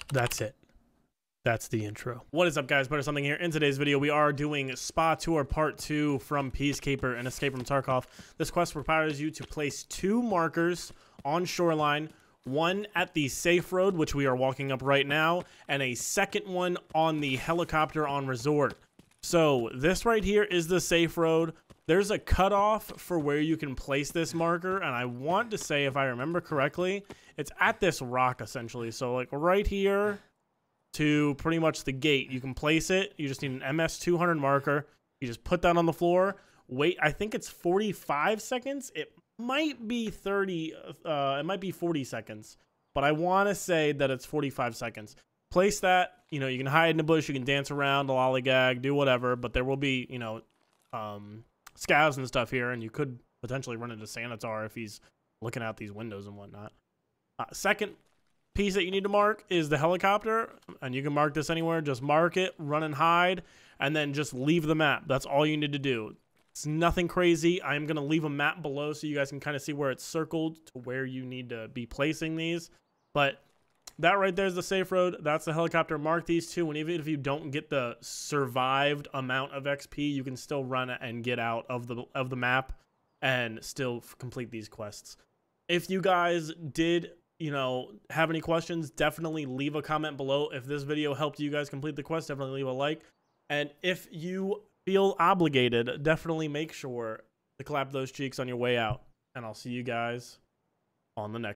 That's it. That's the intro. What is up, guys? Better Something here. In today's video, we are doing Spa Tour Part 2 from Peacekeeper and Escape from Tarkov. This quest requires you to place 2 markers on shoreline, one at the safe road, which we are walking up right now, and a second one on the helicopter on resort. So this right here is the safe road. There's a cutoff for where you can place this marker, and I want to say, if I remember correctly, it's at this rock essentially. So like right here to pretty much the gate, you can place it. You just need an MS-200 marker. You just put that on the floor. Wait, I think it's 45 seconds. It might be 30. It might be 40 seconds, but I want to say that it's 45 seconds. Place that. You know, you can hide in the bush. You can dance around, lollygag, do whatever. But there will be, you know, scavs and stuff here, and you could potentially run into Sanitar if he's looking out these windows and whatnot. Second piece that you need to mark is the helicopter, and you can mark this anywhere. Just mark it, run and hide, and then just leave the map. That's all you need to do. It's nothing crazy. I'm going to leave a map below so you guys can kind of see where it's circled to where you need to be placing these. But that right there is the safe road. That's the helicopter. Mark these 2, and even if you don't get the survived amount of XP, you can still run and get out of the map and still complete these quests. If you guys did, you know, have any questions, definitely leave a comment below. If this video helped you guys complete the quest, definitely leave a like. And if you feel obligated, definitely make sure to clap those cheeks on your way out. And I'll see you guys on the next.